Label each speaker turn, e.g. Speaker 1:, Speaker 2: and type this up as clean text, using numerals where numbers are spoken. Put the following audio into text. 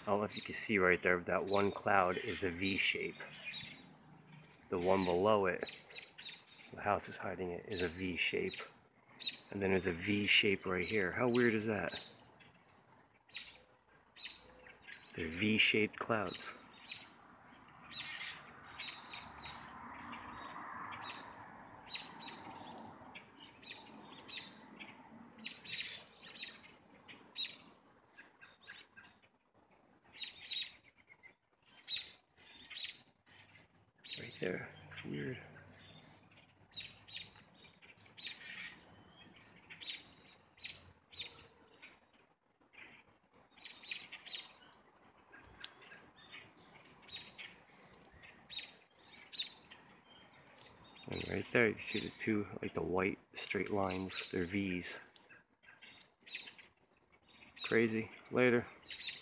Speaker 1: I don't know if you can see right there, but that one cloud is a V shape. The one below it, the house is hiding it, is a V shape. And then there's a V shape right here. How weird is that? They're V-shaped clouds. Right there. It's weird. And right there, you see the two, like the white straight lines, they're V's. Crazy. Later.